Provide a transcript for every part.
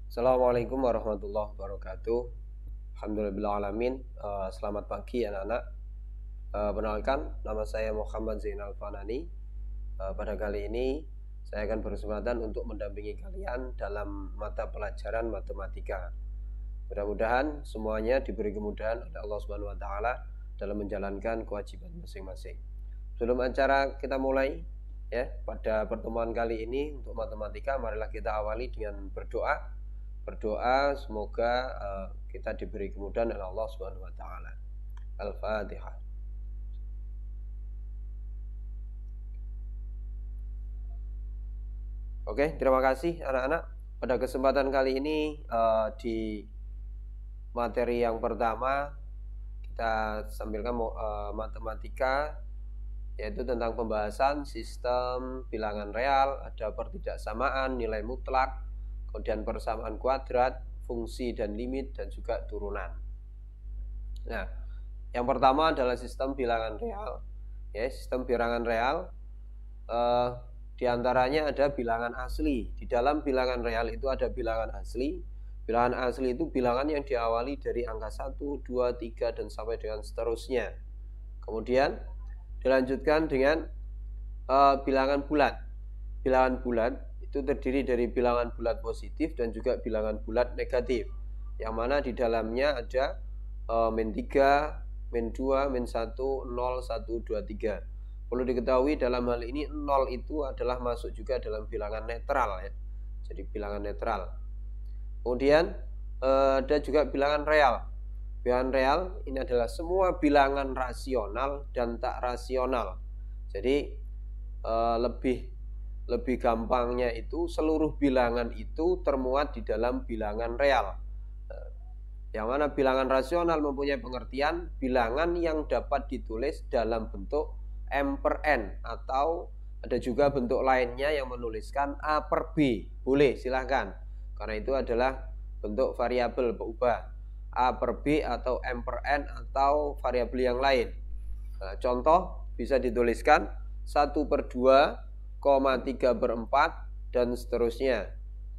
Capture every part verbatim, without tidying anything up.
Assalamualaikum warahmatullahi wabarakatuh. Alhamdulillahirrahmanirrahim. Uh, selamat pagi anak-anak. Uh, perkenalkan, nama saya Muhammad Zainal Fanani. Uh, pada kali ini saya akan berkesempatan untuk mendampingi kalian dalam mata pelajaran matematika. Mudah-mudahan semuanya diberi kemudahan oleh Allah Subhanahu wa taala dalam menjalankan kewajiban masing-masing. Sebelum acara kita mulai, ya, pada pertemuan kali ini untuk matematika, marilah kita awali dengan berdoa. Berdoa semoga uh, kita diberi kemudahan oleh Allah Subhanahu wa taala. Al-Fatihah. Oke, terima kasih anak-anak. Pada kesempatan kali ini uh, di materi yang pertama kita tampilkan uh, matematika, yaitu tentang pembahasan sistem bilangan real. Ada pertidaksamaan, nilai mutlak, kemudian persamaan kuadrat, fungsi dan limit, dan juga turunan. Nah, yang pertama adalah sistem bilangan real. Ya, sistem bilangan real eh, diantaranya ada bilangan asli. Di dalam bilangan real itu ada bilangan asli. Bilangan asli itu bilangan yang diawali dari angka satu, dua, tiga, dan sampai dengan seterusnya. Kemudian dilanjutkan dengan eh, bilangan bulat. Bilangan bulat itu terdiri dari bilangan bulat positif dan juga bilangan bulat negatif, yang mana di dalamnya ada e, min tiga, min dua, min satu, nol, satu, dua, tiga. Perlu diketahui dalam hal ini nol itu adalah masuk juga dalam bilangan netral, ya. Jadi bilangan netral. Kemudian e, ada juga bilangan real. Bilangan real ini adalah semua bilangan rasional dan tak rasional. Jadi e, lebih Lebih gampangnya itu seluruh bilangan itu termuat di dalam bilangan real. Yang mana bilangan rasional mempunyai pengertian bilangan yang dapat ditulis dalam bentuk M per N, atau ada juga bentuk lainnya yang menuliskan A per B. Boleh, silahkan. Karena itu adalah bentuk variabel berubah. A per B atau M per N atau variabel yang lain. Nah, contoh bisa dituliskan satu per dua, tiga per empat, dan seterusnya.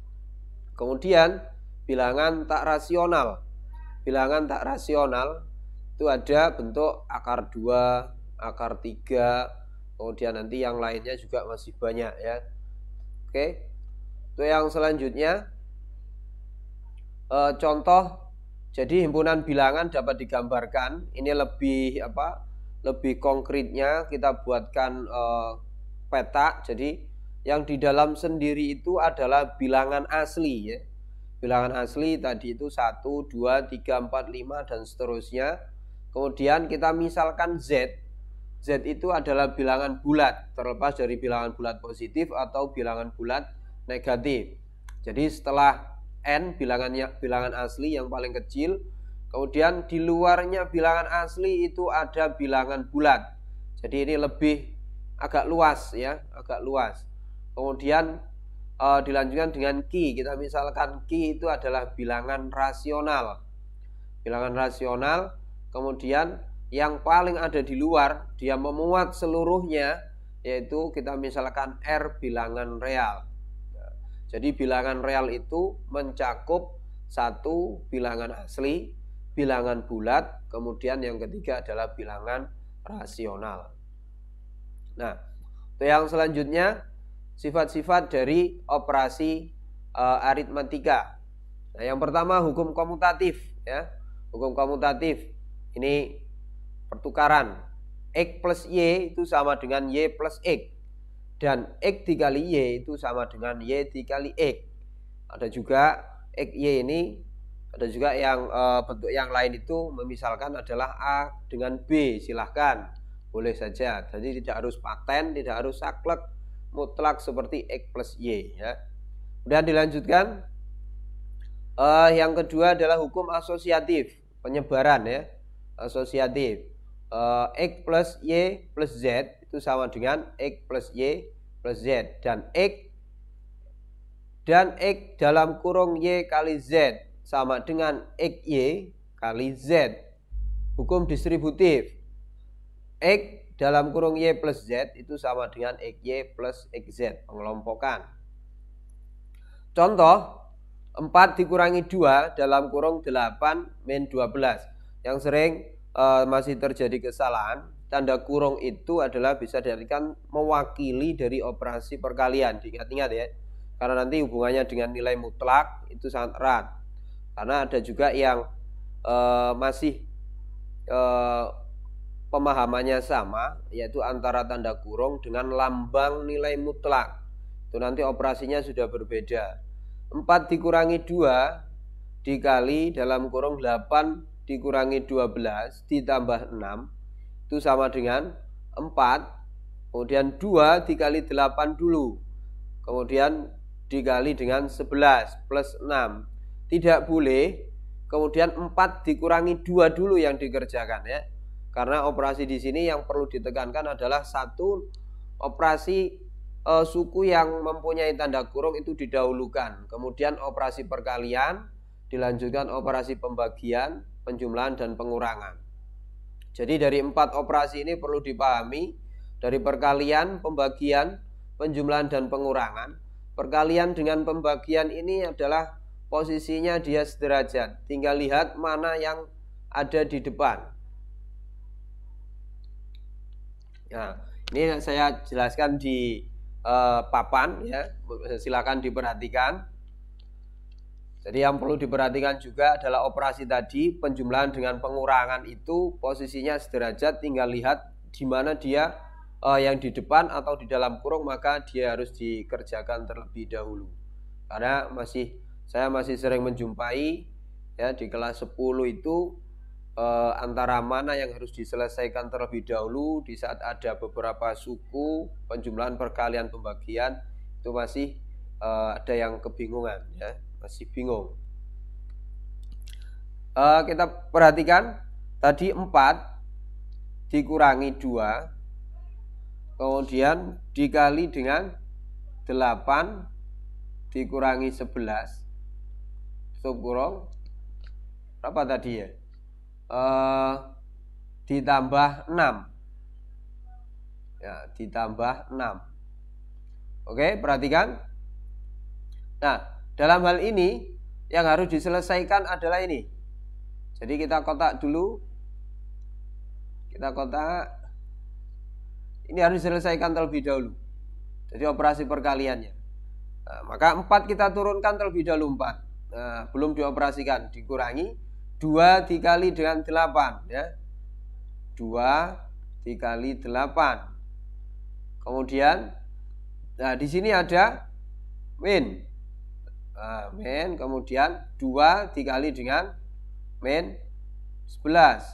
Kemudian bilangan tak rasional. Bilangan tak rasional itu ada bentuk akar dua, akar tiga, kemudian nanti yang lainnya juga masih banyak, ya. Oke. Itu yang selanjutnya e, contoh. Jadi himpunan bilangan dapat digambarkan. Ini lebih apa? Lebih konkretnya kita buatkan e, peta. Jadi yang di dalam sendiri itu adalah bilangan asli, ya. Bilangan asli tadi itu satu, dua, tiga, empat, lima, dan seterusnya. Kemudian kita misalkan Z. Z itu adalah bilangan bulat, terlepas dari bilangan bulat positif atau bilangan bulat negatif. Jadi setelah N bilangannya bilangan asli yang paling kecil, kemudian di luarnya bilangan asli itu ada bilangan bulat. Jadi ini lebih agak luas, ya, agak luas. Kemudian e, dilanjutkan dengan Q. Kita misalkan Q itu adalah bilangan rasional. Bilangan rasional, kemudian yang paling ada di luar, dia memuat seluruhnya, yaitu kita misalkan R bilangan real. Nah, jadi bilangan real itu mencakup satu bilangan asli, bilangan bulat, kemudian yang ketiga adalah bilangan rasional. Nah, yang selanjutnya sifat-sifat dari operasi e, aritmatika. Nah, yang pertama hukum komutatif, ya. Hukum komutatif ini pertukaran. X plus Y itu sama dengan Y plus X, dan X dikali Y itu sama dengan Y dikali X. Ada juga X Y ini, ada juga yang e, bentuk yang lain itu memisalkan adalah A dengan B. Silahkan, boleh saja. Jadi tidak harus paten, tidak harus saklek mutlak seperti X plus Y, ya. Kemudian dilanjutkan uh, yang kedua adalah hukum asosiatif, penyebaran, ya. Asosiatif. uh, X plus Y plus Z itu sama dengan X plus Y plus Z, dan X dan X dalam kurung Y kali Z sama dengan X Y kali Z. Hukum distributif. X dalam kurung Y plus Z itu sama dengan X Y plus X Z, pengelompokan. Contoh, empat dikurangi dua dalam kurung delapan min dua belas. Yang sering uh, masih terjadi kesalahan, tanda kurung itu adalah bisa diartikan mewakili dari operasi perkalian. Diingat-ingat ya, karena nanti hubungannya dengan nilai mutlak itu sangat erat. Karena ada juga yang uh, masih uh, pemahamannya sama, yaitu antara tanda kurung dengan lambang nilai mutlak. Itu nanti operasinya sudah berbeda. empat dikurangi dua dikali dalam kurung delapan dikurangi dua belas ditambah enam itu sama dengan empat. Kemudian dua dikali delapan dulu, kemudian dikali dengan sebelas plus enam. Tidak boleh kemudian empat dikurangi dua dulu yang dikerjakan ya. Karena operasi di sini yang perlu ditekankan adalah satu operasi Uh, suku yang mempunyai tanda kurung itu didahulukan, kemudian operasi perkalian, dilanjutkan operasi pembagian, penjumlahan, dan pengurangan. Jadi dari empat operasi ini perlu dipahami, dari perkalian, pembagian, penjumlahan, dan pengurangan. Perkalian dengan pembagian ini adalah posisinya dia sederajat, tinggal lihat mana yang ada di depan. Nah, ini saya jelaskan di Uh, papan ya, silakan diperhatikan. Jadi yang perlu diperhatikan juga adalah operasi tadi, penjumlahan dengan pengurangan itu posisinya sederajat, tinggal lihat di mana dia uh, yang di depan atau di dalam kurung, maka dia harus dikerjakan terlebih dahulu. Karena masih saya masih sering menjumpai ya di kelas sepuluh itu Uh, antara mana yang harus diselesaikan terlebih dahulu di saat ada beberapa suku, penjumlahan, perkalian, pembagian, itu masih uh, ada yang kebingungan ya, masih bingung. Uh, kita perhatikan tadi empat dikurangi dua kemudian dikali dengan delapan dikurangi sebelas subkurung berapa tadi ya? Uh, ditambah enam ya, ditambah enam. Oke, perhatikan. Nah, dalam hal ini yang harus diselesaikan adalah ini. Jadi kita kotak dulu. Kita kotak. Ini harus diselesaikan terlebih dahulu. Jadi operasi perkaliannya. Nah, maka empat kita turunkan terlebih dahulu empat. Nah, belum dioperasikan, dikurangi dua dikali dengan delapan ya. dua dikali delapan. Kemudian nah di sini ada min. Nah, min kemudian dua dikali dengan min sebelas.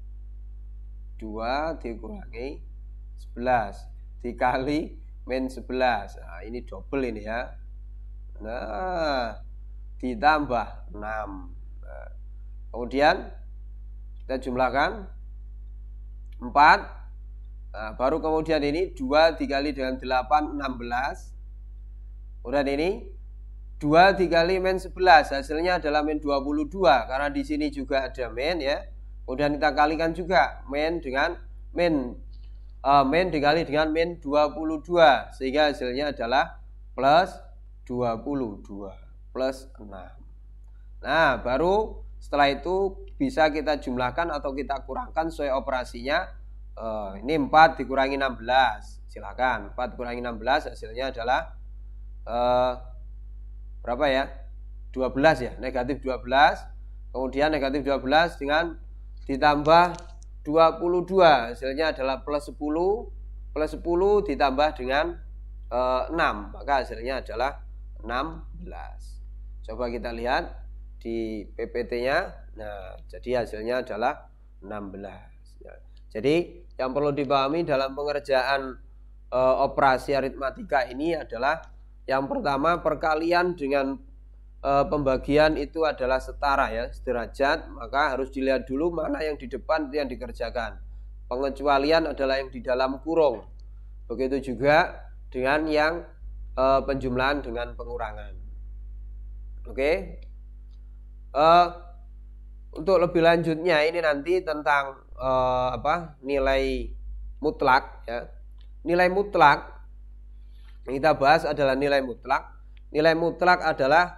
dua dikurangi sebelas dikali min sebelas. Nah, ini double ini ya. Nah, ditambah enam. Nah, kemudian kita jumlahkan empat. Nah, baru kemudian ini dua dikali dengan delapan, enam belas. Kemudian ini dua dikali min sebelas, hasilnya adalah min dua puluh dua. Karena di sini juga ada min ya. Kemudian kita kalikan juga min dengan min uh, min dikali dengan min dua puluh dua, sehingga hasilnya adalah plus dua puluh dua plus enam. Nah, baru setelah itu bisa kita jumlahkan atau kita kurangkan sesuai operasinya. Uh, ini empat dikurangi enam belas. Silakan, empat dikurangi enam belas hasilnya adalah uh, berapa ya? dua belas ya, negatif dua belas. Kemudian negatif dua belas dengan ditambah dua puluh dua, hasilnya adalah plus sepuluh. Plus sepuluh ditambah dengan uh, enam, maka hasilnya adalah enam belas. Coba kita lihat di P P T-nya. Nah, jadi hasilnya adalah enam belas. Ya. Jadi yang perlu dipahami dalam pengerjaan e, operasi aritmatika ini adalah yang pertama, perkalian dengan e, pembagian itu adalah setara ya, sederajat, maka harus dilihat dulu mana yang di depan yang dikerjakan. Pengecualian adalah yang di dalam kurung. Begitu juga dengan yang e, penjumlahan dengan pengurangan. Oke. Uh, untuk lebih lanjutnya ini nanti tentang uh, apa nilai mutlak ya. Nilai mutlak yang kita bahas adalah nilai mutlak. Nilai mutlak adalah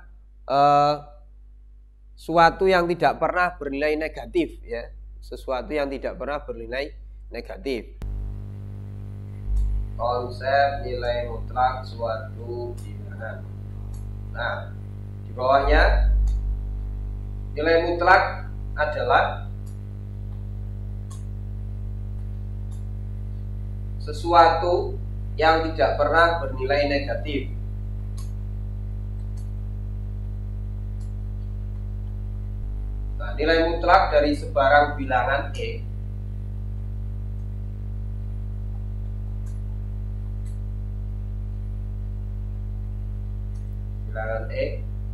uh, suatu yang tidak pernah bernilai negatif ya, sesuatu yang tidak pernah bernilai negatif. Konsep nilai mutlak suatu bilangan. Nah, di bawahnya nilai mutlak adalah sesuatu yang tidak pernah bernilai negatif. Nah, nilai mutlak dari sebarang bilangan X bilangan X,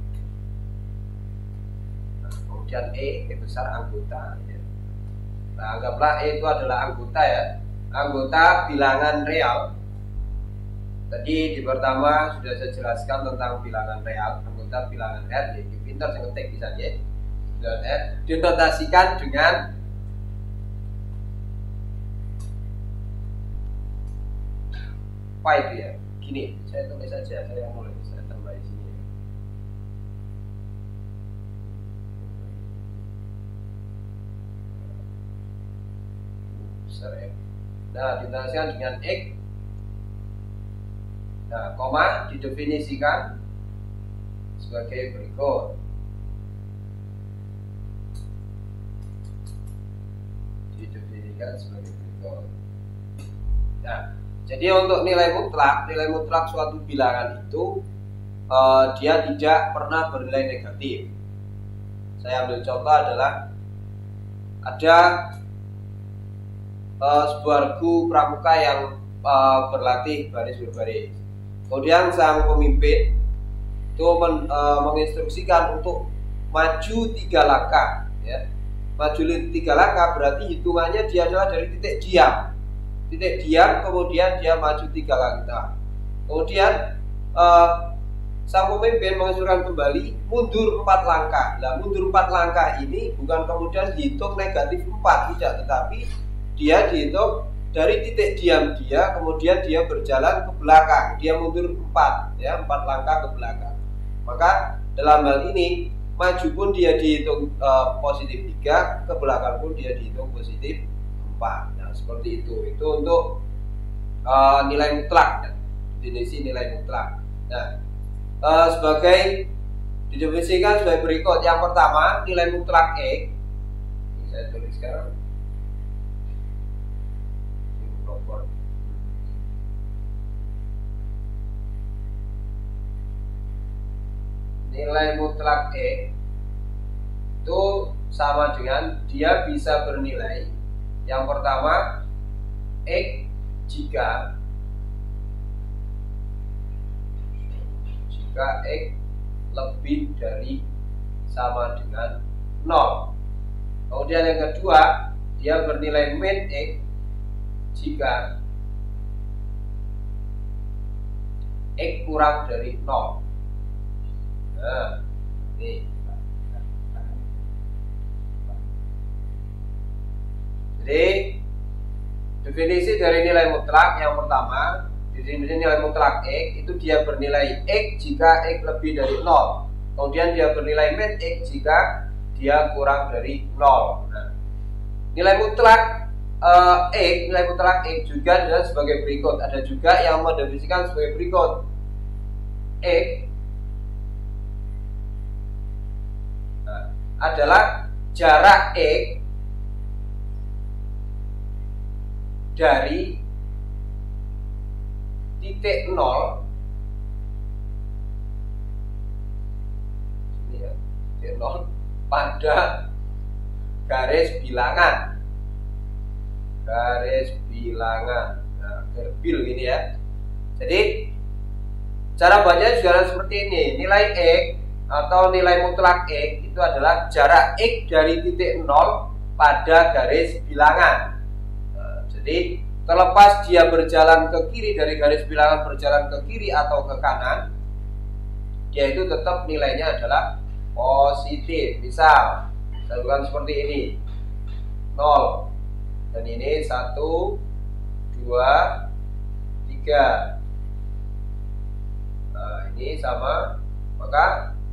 nah, kemudian E, E besar anggota ya. Nah, anggaplah E itu adalah anggota ya, anggota bilangan real. Tadi di pertama sudah saya jelaskan tentang bilangan real, anggota bilangan real, jadi pintar saya ngetik bisa ya. Dan dinotasikan dengan pipe ya. Gini, saya tulis saja, saya mulai saya tambah di sini. Besar ya. Nah, dinotasikan dengan X. Nah, koma didefinisikan sebagai berikut. Didefinisikan sebagai berikut. Nah, jadi untuk nilai mutlak, nilai mutlak suatu bilangan itu eh, dia tidak pernah bernilai negatif. Saya ambil contoh adalah ada eh, sebuah regu pramuka yang eh, berlatih baris berbaris. Kemudian sang pemimpin itu men, e, menginstruksikan untuk maju tiga langkah, ya. Maju tiga langkah berarti hitungannya dia adalah dari titik diam, titik diam, kemudian dia maju tiga langkah. Kemudian e, sang pemimpin menginstruksikan kembali mundur empat langkah. Nah, mundur empat langkah ini bukan kemudian dihitung negatif empat, tidak, tetapi dia dihitung dari titik diam dia, kemudian dia berjalan ke belakang, dia mundur empat, ya, empat langkah ke belakang. Maka dalam hal ini maju pun dia dihitung e, positif tiga, ke belakang pun dia dihitung positif empat. Nah, seperti itu. Itu untuk e, nilai mutlak, ya. Definisi nilai mutlak. Nah, e, sebagai didefinisikan sebagai berikut. Yang pertama, nilai mutlak X. Ini saya tulis sekarang. Nilai mutlak X itu sama dengan dia bisa bernilai yang pertama X jika jika X lebih dari sama dengan nol. Kemudian yang kedua, dia bernilai min X jika X kurang dari nol. Nah, ini. Jadi definisi dari nilai mutlak yang pertama, definisi nilai mutlak X itu dia bernilai X jika X lebih dari nol. Kemudian dia bernilai min X jika dia kurang dari nol. Nah, nilai mutlak uh, X, nilai mutlak X juga adalah sebagai berikut. Ada juga yang mendefinisikan sebagai berikut. X adalah jarak X dari titik nol, ini ya, titik nol pada garis bilangan, garis bilangan, nah, gerbil gini ya. Jadi cara bacanya juga seperti ini. Nilai X atau nilai mutlak X itu adalah jarak X dari titik nol pada garis bilangan. Nah, jadi terlepas dia berjalan ke kiri dari garis bilangan, berjalan ke kiri atau ke kanan, dia itu tetap nilainya adalah positif. Misal saya lakukan seperti ini, nol, dan ini satu, dua, tiga. Nah, ini sama, maka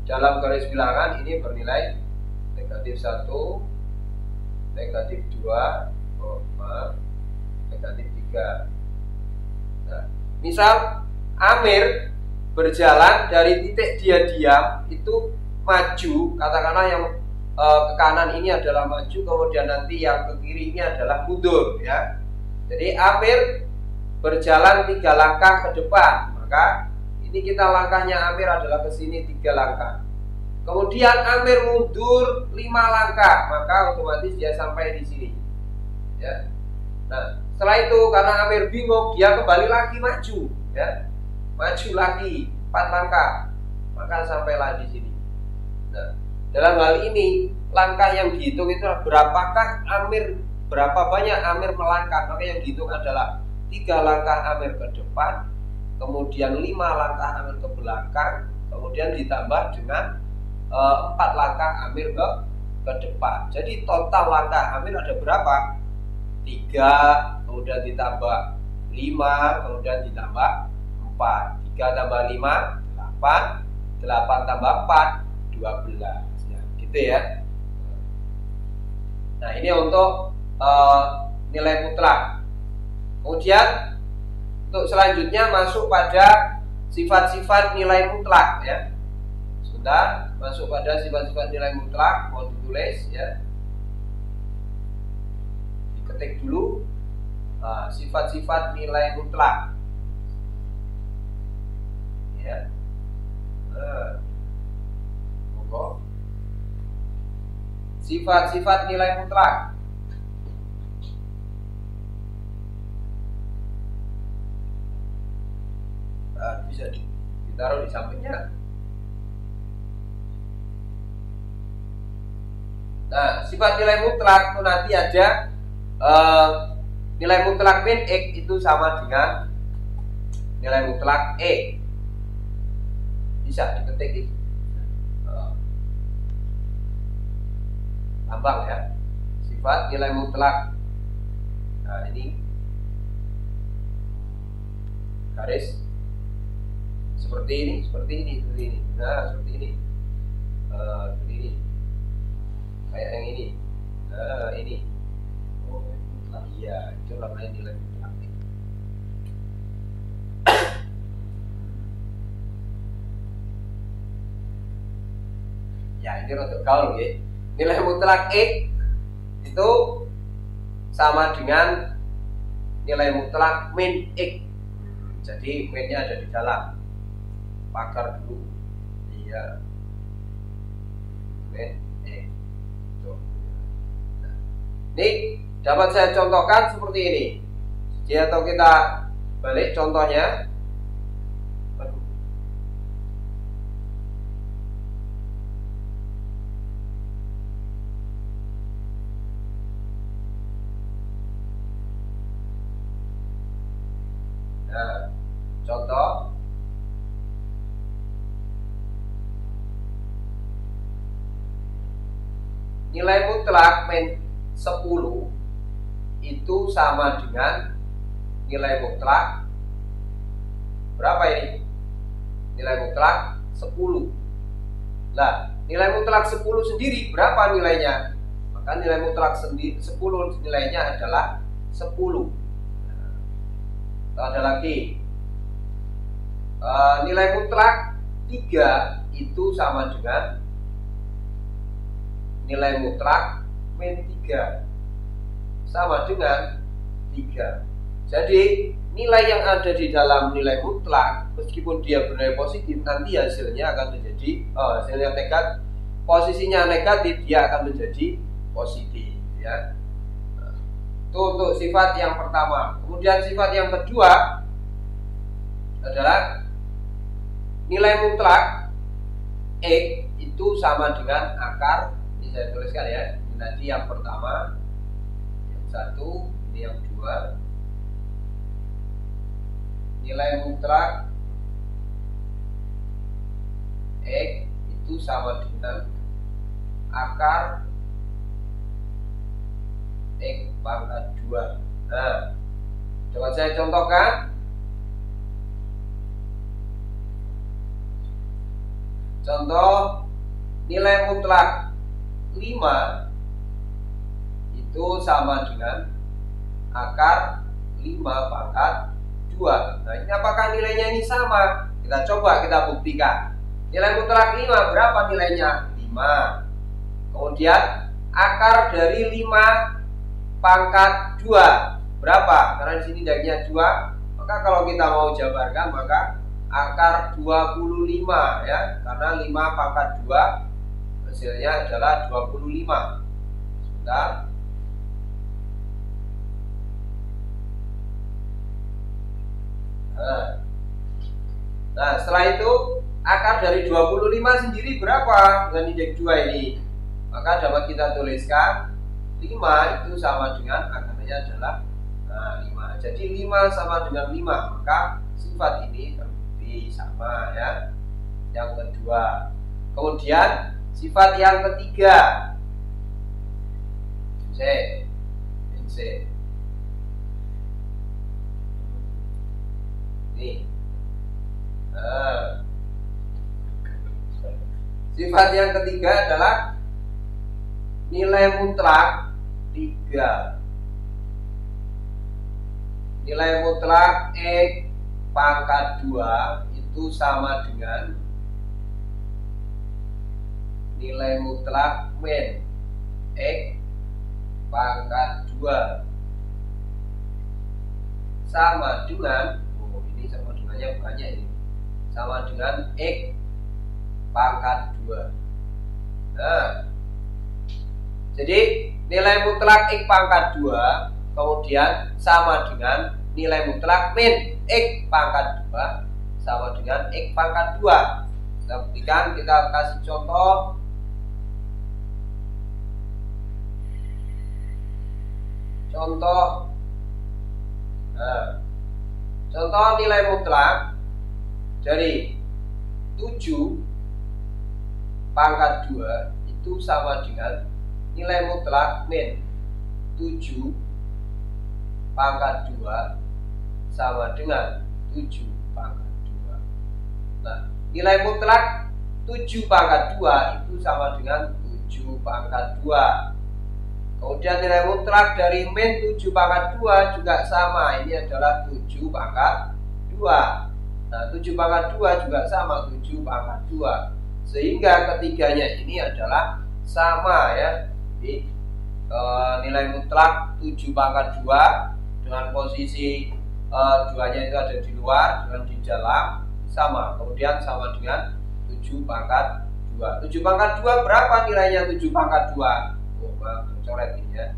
dalam garis bilangan ini bernilai negatif satu, negatif dua, oh, maaf, negatif tiga. Nah, misal Amir berjalan dari titik dia diam itu maju, katakanlah yang e, ke kanan ini adalah maju, kemudian nanti yang ke kiri ini adalah mundur, ya. Jadi Amir berjalan tiga langkah ke depan, maka ini kita langkahnya Amir adalah ke sini tiga langkah. Kemudian Amir mundur lima langkah, maka otomatis dia sampai di sini, ya. Nah, setelah itu karena Amir bingung, dia kembali lagi maju, ya. Maju lagi empat langkah, maka sampailah di sini. Nah, dalam hal ini langkah yang dihitung itu berapakah Amir, berapa banyak Amir melangkah, maka yang dihitung adalah tiga langkah Amir ke depan, kemudian lima langkah Amir ke belakang, kemudian ditambah dengan empat langkah Amir ke ke depan. Jadi total langkah Amir ada berapa? Tiga, kemudian ditambah lima, kemudian ditambah empat. Tiga tambah lima, delapan. Delapan tambah empat, dua belas, ya, gitu ya. Nah, ini untuk uh, nilai mutlak. Kemudian untuk selanjutnya masuk pada sifat-sifat nilai mutlak, ya. Sudah masuk pada sifat-sifat nilai mutlak, mau ditulis, ya. Diketik dulu sifat-sifat uh, nilai mutlak, ya. Nah, monggo. Sifat-sifat nilai mutlak. Nah, bisa ditaruh di sampingnya. Nah, sifat nilai mutlak itu nanti ada uh, nilai mutlak min X itu sama dengan nilai mutlak E. Bisa diketik itu. Uh, Lambang, ya. Sifat nilai mutlak. Nah, ini garis seperti ini, seperti ini, seperti ini. Nah, seperti ini. Uh, seperti ini. Kayak yang ini. Nah, ini. Oh, mutlak. Iya, itu namanya nilai mutlak. Ya, ini untuk gaul, ya. Nilai mutlak X itu sama dengan nilai mutlak min X. Jadi minnya ada di dalam. Pagar dulu. Iya. Min X. Nah, ini dapat saya contohkan seperti ini. Jadi atau kita balik contohnya. Nah, contoh nilai mutlak min sepuluh itu sama dengan nilai mutlak berapa ini? Nilai mutlak sepuluh. Nah, nilai mutlak sepuluh sendiri berapa nilainya? Maka nilai mutlak sepuluh nilainya adalah sepuluh. Ada lagi uh, nilai mutlak tiga itu sama dengan nilai mutlak min tiga, sama dengan tiga. Jadi nilai yang ada di dalam nilai mutlak meskipun dia bernilai positif, nanti hasilnya akan menjadi oh, hasilnya negatif, posisinya negatif, dia akan menjadi positif, ya. Itu untuk sifat yang pertama. Kemudian sifat yang kedua adalah nilai mutlak X itu sama dengan akar. Ini saya tuliskan, ya. Ini nanti yang pertama, yang satu, ini yang dua. Nilai mutlak X itu sama dengan akar X pangkat dua. Nah, coba saya contohkan. Contoh nilai mutlak lima itu sama dengan akar lima pangkat dua. Nah, ini apakah nilainya ini sama? Kita coba kita buktikan. Nilai mutlak lima berapa nilainya? lima. Kemudian akar dari lima pangkat dua berapa? Karena di sini dagingnya dua, maka kalau kita mau jabarkan maka akar dua puluh lima ya, karena lima pangkat dua hasilnya adalah dua puluh lima. Sebentar. Nah, nah setelah itu akar dari dua puluh lima sendiri berapa dengan indeks dua ini? Maka dapat kita tuliskan lima itu sama dengan akarnya adalah nah, lima. Jadi lima sama dengan lima, maka sifat ini terbukti sama ya. Yang kedua. Kemudian sifat yang ketiga. C. C. Nih. Nah. Sifat yang ketiga adalah nilai mutlak tiga. Nilai mutlak X pangkat dua itu sama dengan nilai mutlak min X pangkat dua sama dengan, oh ini sama dengannya bukannya ini, sama dengan X pangkat dua. Nah, jadi nilai mutlak X pangkat dua kemudian sama dengan nilai mutlak min X pangkat dua sama dengan X pangkat dua. Kita buktikan, kita kasih contoh. Contoh nah, contoh nilai mutlak dari tujuh pangkat dua itu sama dengan nilai mutlak min tujuh pangkat dua sama dengan tujuh pangkat dua. Nah, nilai mutlak tujuh pangkat dua itu sama dengan tujuh pangkat dua. Kemudian nilai mutlak dari min tujuh pangkat dua juga sama, ini adalah tujuh pangkat dua. Nah, tujuh pangkat dua juga sama, tujuh pangkat dua. Sehingga ketiganya ini adalah sama ya. Jadi e, nilai mutlak tujuh pangkat dua dengan posisi e, duanya itu ada di luar dengan di dalam sama. Kemudian sama dengan tujuh pangkat dua. tujuh pangkat dua berapa nilainya tujuh pangkat dua? Oh, coret ini ya.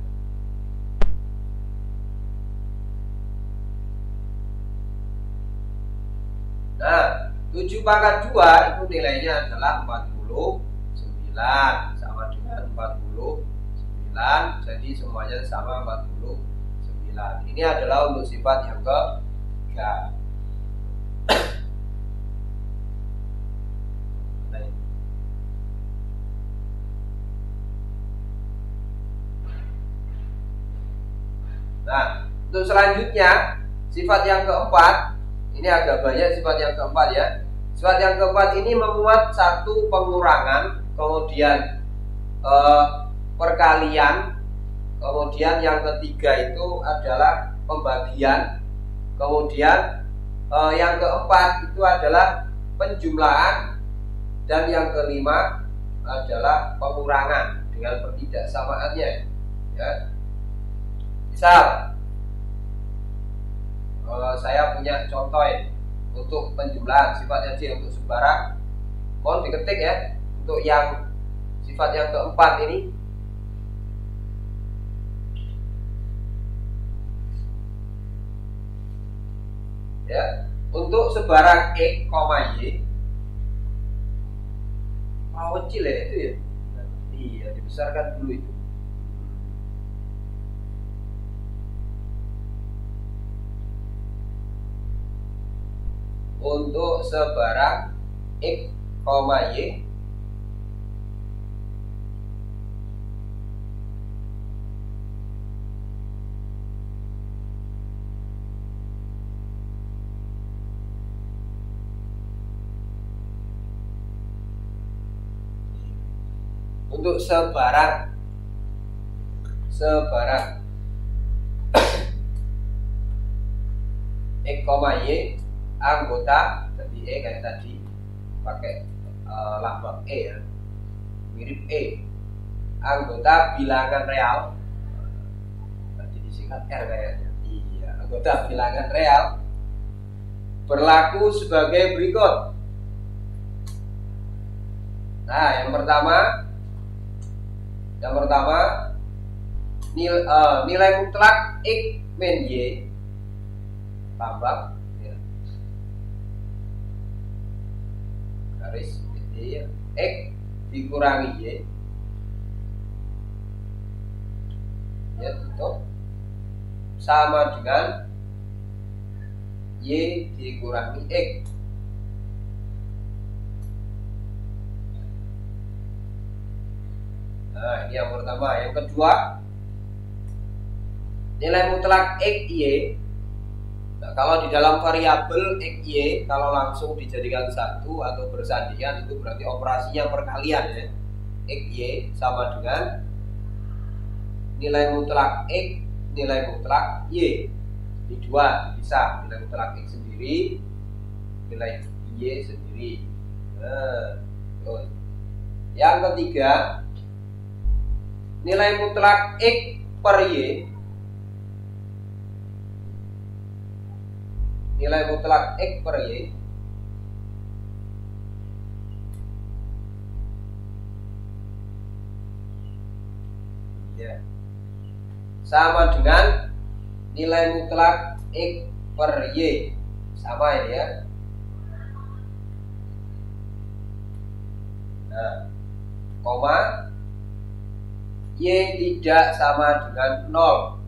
Nah, tujuh pangkat dua itu nilainya adalah empat puluh sembilan sama dengan empat puluh sembilan. Jadi semuanya sama empat puluh sembilan. Ini adalah untuk sifat yang ketiga. Nah, untuk selanjutnya sifat yang keempat, ini agak banyak sifat yang keempat ya. Sifat yang keempat ini memuat satu pengurangan, kemudian eh, perkalian, kemudian yang ketiga itu adalah pembagian, kemudian eh, yang keempat itu adalah penjumlahan, dan yang kelima adalah pengurangan dengan pertidaksamaannya ya. Misal uh, saya punya contoh ini untuk penjumlahan sifatnya C untuk sembarang, mohon diketik ya. Untuk yang sifat yang keempat ini, ya, untuk sebarang X, Y, mau kecil ya itu ya, iya dibesarkan dulu itu. Untuk sebarang X, Y untuk sebarang sebarang X, Y anggota, jadi E kayak tadi pakai uh, lambang E ya, mirip E, anggota bilangan real, tadi disingkat R kayaknya, iya, anggota bilangan real berlaku sebagai berikut. Nah, yang pertama, yang pertama nilai, uh, nilai mutlak X min Y tambah ya, garis ya, X dikurangi Y ya, tutup, sama dengan Y dikurangi X. Nah, ini yang pertama. Yang kedua, nilai mutlak X, Y. Nah, kalau di dalam variabel X, Y, kalau langsung dijadikan satu atau bersandingan, itu berarti operasinya perkalian ya. X, Y sama dengan nilai mutlak X, nilai mutlak Y. Di dua bisa, nilai mutlak X sendiri, nilai Y sendiri. Nah, terus. Yang ketiga, nilai mutlak X per Y, nilai mutlak X per Y ya, sama dengan nilai mutlak X per Y, sama ini ya. Nah, koma Y tidak sama dengan nol.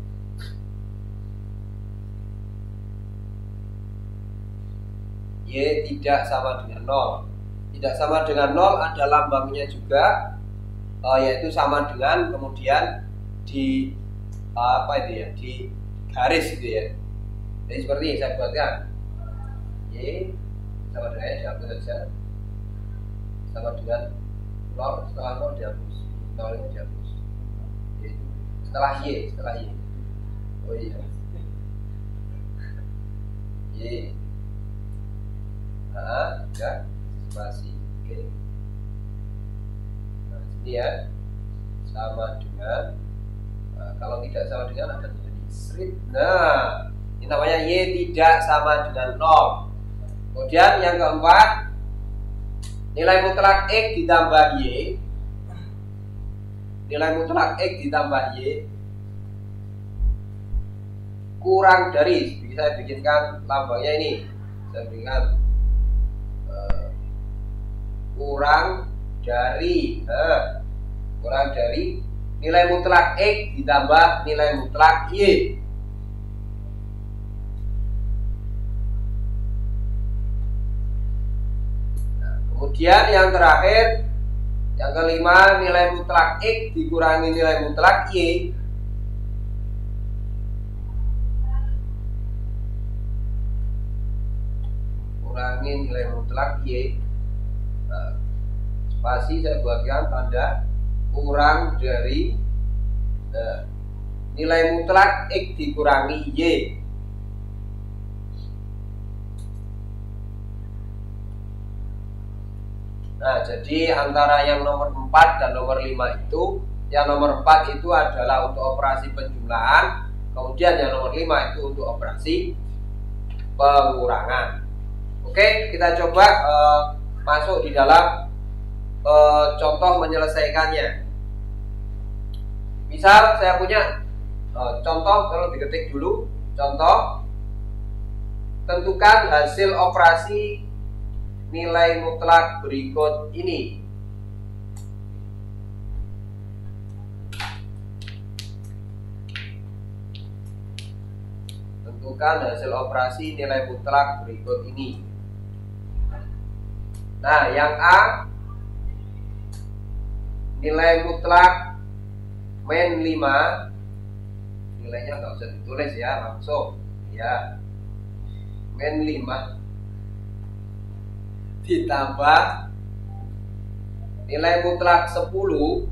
Y tidak sama dengan nol. Tidak sama dengan nol ada lambangnya juga, uh, yaitu sama dengan, kemudian di uh, apa itu ya, di garis gitu ya. Jadi seperti ini saya buatkan, Y sama dengan, dihapus saja, sama dengan nol, setelah nol dihapus, nol ini dihapus, Y, setelah Y, setelah Y, oh iya, Y. Nah, ya, spasi, oke. Nah, sini ya, sama dengan, nah, kalau tidak sama dengan akan menjadi strip. Nah, ini namanya Y tidak sama dengan nol. Kemudian yang keempat, nilai mutlak X ditambah Y, nilai mutlak X ditambah Y kurang dari, saya bikinkan lambangnya ini, saya bikinkan kurang dari eh, kurang dari nilai mutlak X ditambah nilai mutlak Y. Nah, kemudian yang terakhir, yang kelima, nilai mutlak X dikurangi nilai mutlak Y kurangi nilai mutlak Y. Nah, spasi saya buatkan tanda kurang dari nah, nilai mutlak X dikurangi Y. Nah, jadi antara yang nomor empat dan nomor lima itu, yang nomor empat itu adalah untuk operasi penjumlahan, kemudian yang nomor lima itu untuk operasi pengurangan. Oke, kita coba uh, masuk di dalam uh, contoh menyelesaikannya. Misal saya punya uh, contoh, kalau diketik dulu contoh, tentukan hasil operasi nilai mutlak berikut ini. Tentukan hasil operasi nilai mutlak berikut ini. Nah, yang A, nilai mutlak min lima, nilainya nggak usah ditulis ya, langsung ya, min lima ditambah nilai mutlak sepuluh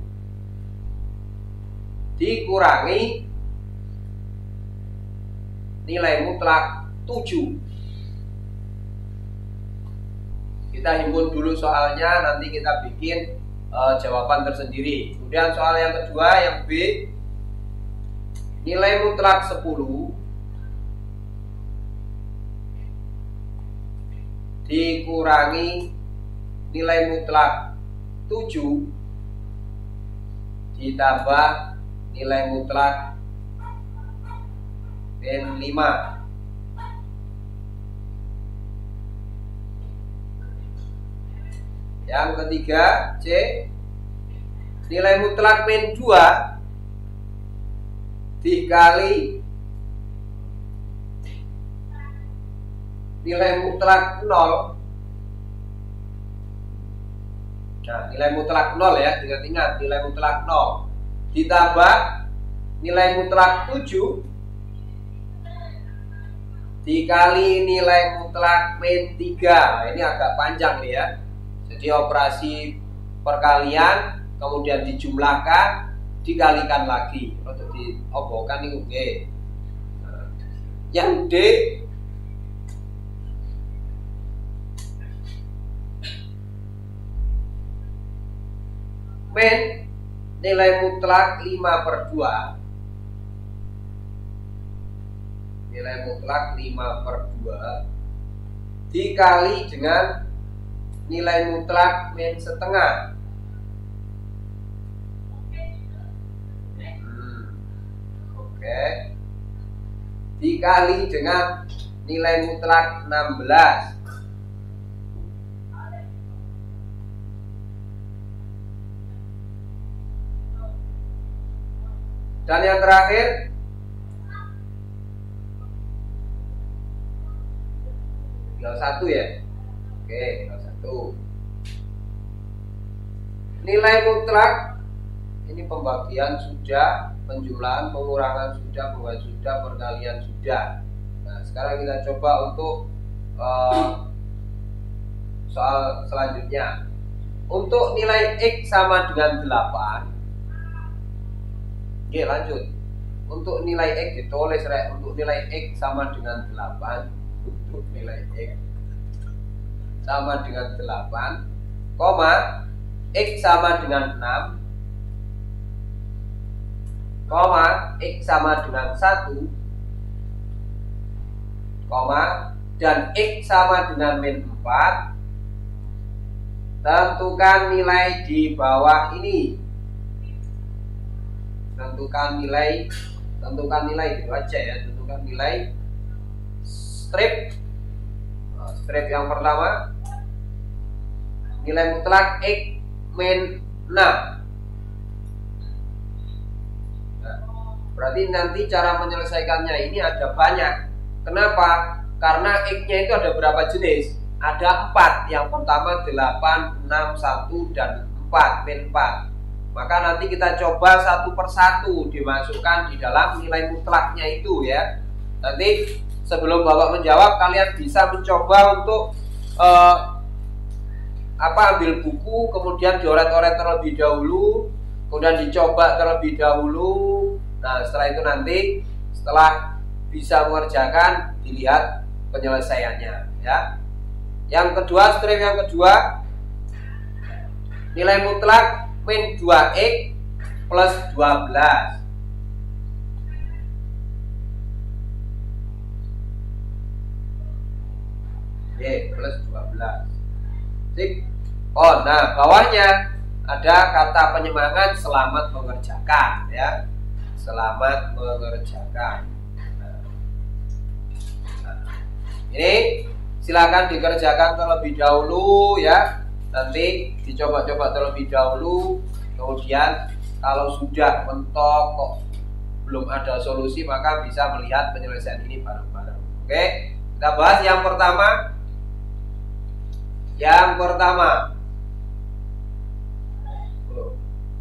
dikurangi nilai mutlak tujuh. Kita himpun dulu soalnya, nanti kita bikin uh, jawaban tersendiri. Kemudian soal yang kedua, yang B, nilai mutlak sepuluh dikurangi nilai mutlak tujuh ditambah nilai mutlak min lima. Yang ketiga, C, nilai mutlak min dua dikali nilai mutlak nol. Nah, nilai mutlak nol ya, ingat-ingat nilai mutlak nol ditambah nilai mutlak tujuh dikali nilai mutlak min tiga. Nah, ini agak panjang nih ya. Jadi operasi perkalian kemudian dijumlahkan dikalikan lagi untuk diobohkan ini oke. Nah, yang D, min nilai mutlak lima per dua, nilai mutlak lima per dua dikali dengan nilai mutlak min setengah. hmm, Oke, dikali dengan nilai mutlak enam belas. Dan yang terakhir, tinggal satu ya. Oke, tinggal satu. Nilai mutlak, ini pembagian sudah, penjumlahan, pengurangan sudah, pembagian sudah, perkalian sudah. Nah, sekarang kita coba untuk uh, soal selanjutnya. Untuk nilai X sama dengan delapan. Oke, lanjut. Untuk nilai X ditulis, Rek. Untuk nilai X sama dengan delapan. Untuk nilai X sama dengan delapan, koma X sama dengan enam, koma X sama dengan satu, koma dan X sama dengan min empat. Tentukan nilai di bawah ini. Tentukan nilai, tentukan nilai itu aja ya, tentukan nilai strip. Nah, strip yang pertama, nilai mutlak X min enam. Nah, berarti nanti cara menyelesaikannya ini ada banyak. Kenapa? Karena X-nya itu ada berapa jenis? Ada empat. Yang pertama delapan, enam, satu, dan empat, min empat. Maka nanti kita coba satu persatu dimasukkan di dalam nilai mutlaknya itu ya. Nanti sebelum Bapak menjawab, kalian bisa mencoba untuk uh, apa ambil buku, kemudian dioret-oret terlebih dahulu, kemudian dicoba terlebih dahulu. Nah, setelah itu nanti setelah bisa mengerjakan, dilihat penyelesaiannya ya. Yang kedua, strip yang kedua, nilai mutlak min dua X plus dua belas. Oke, plus dua belas. Sip. Oh, nah bawahnya ada kata penyemangat selamat mengerjakan ya. Selamat mengerjakan. Nah, nah, ini silakan dikerjakan terlebih dahulu ya. Nanti dicoba-coba terlebih dahulu. Kemudian kalau sudah mentok kok belum ada solusi, maka bisa melihat penyelesaian ini bareng-bareng. Oke, kita bahas yang pertama. Yang pertama, oh,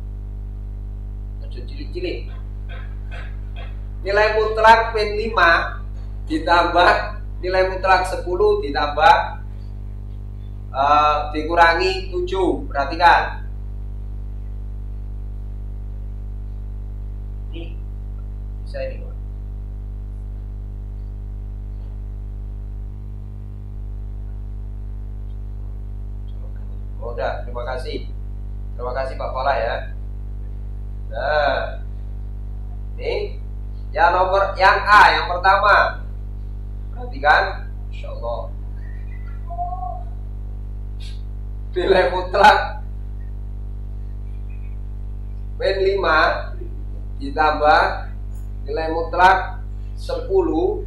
cilik-cilik. Nilai mutlak min lima ditambah nilai mutlak sepuluh ditambah uh, dikurangi tujuh. Perhatikan, bisa ini. Oh, udah, terima kasih. Terima kasih Pak Pola ya. Nah, ini yang nomor yang A, yang pertama. Perhatikan, Insya Allah. Nilai mutlak min lima ditambah nilai mutlak sepuluh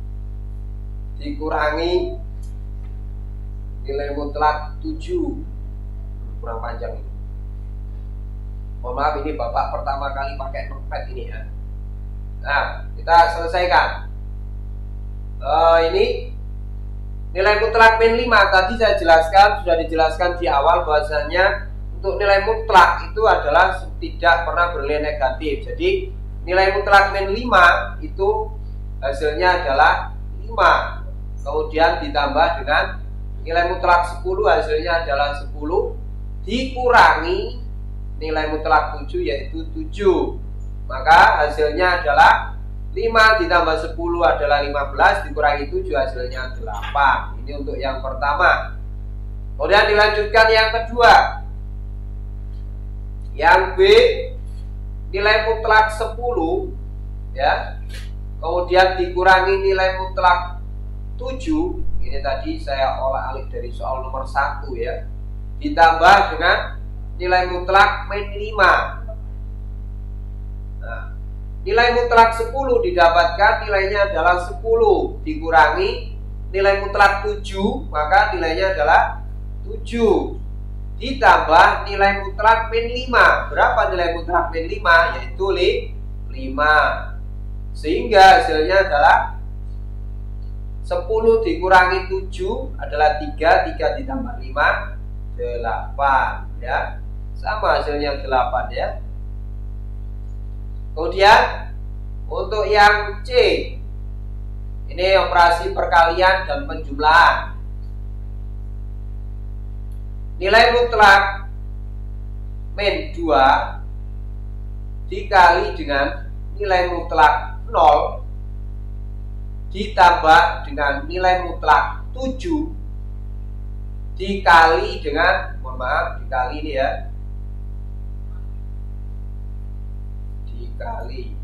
dikurangi nilai mutlak tujuh. Kurang panjang ini. Mohon maaf, ini Bapak pertama kali pakai notepad ini ya. Nah, kita selesaikan. Uh, ini nilai mutlak min lima tadi saya jelaskan, sudah dijelaskan di awal bahwasanya untuk nilai mutlak itu adalah tidak pernah bernilai negatif. Jadi nilai mutlak min lima itu hasilnya adalah lima. Kemudian ditambah dengan nilai mutlak sepuluh, hasilnya adalah sepuluh dikurangi nilai mutlak tujuh, yaitu tujuh. Maka hasilnya adalah lima ditambah sepuluh adalah lima belas, dikurangi tujuh hasilnya delapan. Ini untuk yang pertama. Kemudian dilanjutkan yang kedua. Yang B, nilai mutlak sepuluh ya. Kemudian dikurangi nilai mutlak tujuh. Ini tadi saya olah alik dari soal nomor satu ya. Ditambah dengan nilai mutlak min lima. Nah, nilai mutlak sepuluh didapatkan, nilainya adalah sepuluh dikurangi nilai mutlak tujuh, maka nilainya adalah tujuh ditambah nilai mutlak min lima. Berapa nilai mutlak min lima? Yaitu lima. Sehingga hasilnya adalah sepuluh dikurangi tujuh adalah tiga, tiga ditambah lima delapan ya. Sama hasilnya delapan ya. Kemudian untuk yang C, ini operasi perkalian dan penjumlahan. Nilai mutlak min dua dikali dengan nilai mutlak nol ditambah dengan nilai mutlak tujuh dikali dengan, mohon maaf, dikali ini ya, dikali